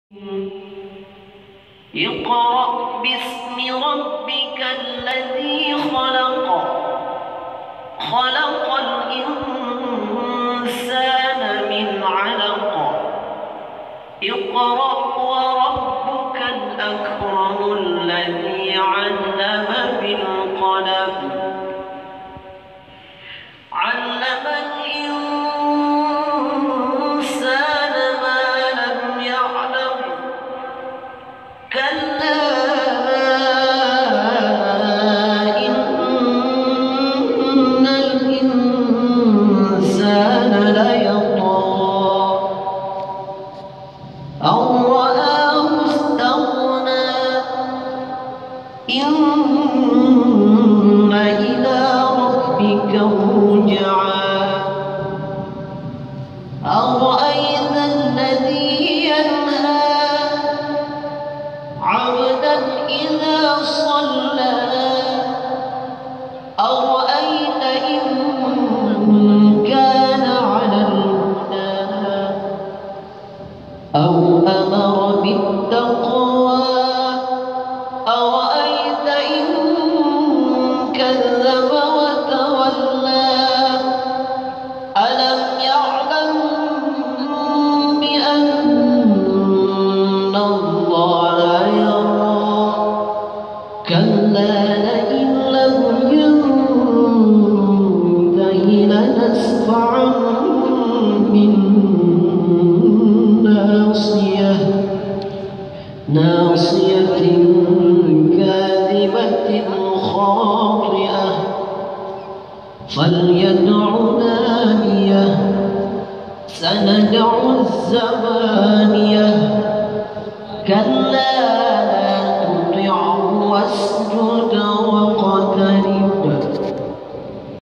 اقرأ باسم ربك الذي خلق الإنسان من علق اقرأ وربك الأكرم الذي علم بالقلم علم الإنسان ما لم يعلم كلا إن الإنسان ليطغى أن رآه استغنى إن إلى ربك الرجعى أرأيت الذي ينهى عبدا إذا صلى أرأيت إن كان على الهدى أو أمر بالتقوى أرأيت إن كذب وتولى ألم يعلم بأن الله يرى كلا لئن لم ينته لنسفعا ناصية كاذبة خاطئة فليدع ناديه سندع الزبانية كلا